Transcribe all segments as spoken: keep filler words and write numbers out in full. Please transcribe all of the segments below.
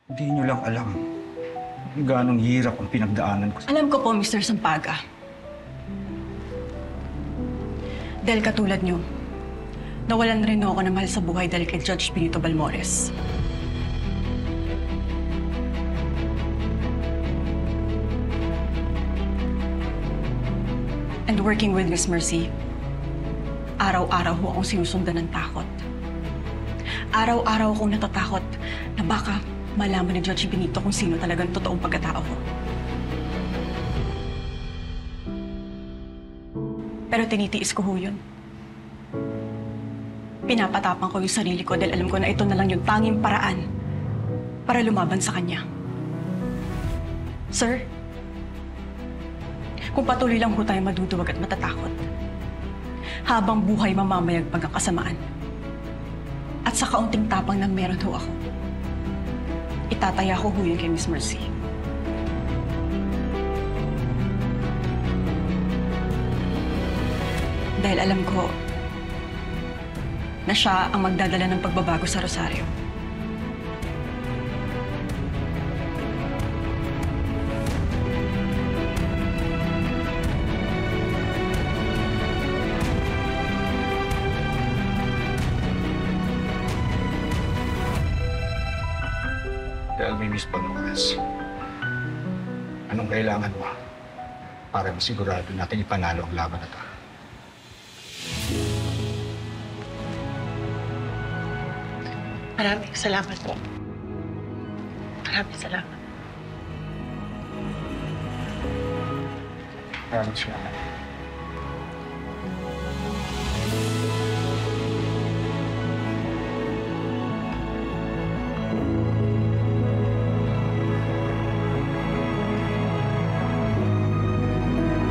Hindi niyo lang alam kung gaano hirap ang pinagdaanan ko. Alam ko po, Mister Sampaga. Dahil katulad niyo, nawalan rin ako ng mahal sa buhay dahil kay Judge Benito Balmores. And working with Miss Mercy, araw-araw ho akong sinusundan ng takot. Araw-araw akong natatakot na baka malaman ni Judge Benito kung sino talagang totoong pagkatao ko. Pero tinitiis ko ho yun. Pinapatapan ko yung sarili ko dahil alam ko na ito na lang yung tanging paraan para lumaban sa kanya. Sir, kung patuloy lang ho tayo maduduwag at matatakot, habang buhay mamamayagpag ang kasamaan, at sa kaunting tapang na meron ho ako, itataya ko ho yun kay Miss Mercy. Dahil alam ko na siya ang magdadala ng pagbabago sa Rosario. Tell me, Miss Balmores, anong kailangan mo para masigurado natin ipanalo ang laban na ito? Maraming salamat po. Maraming salamat. Maraming salamat.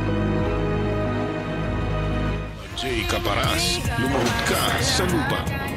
Jay Caparas, lumuhod ka sa lupa.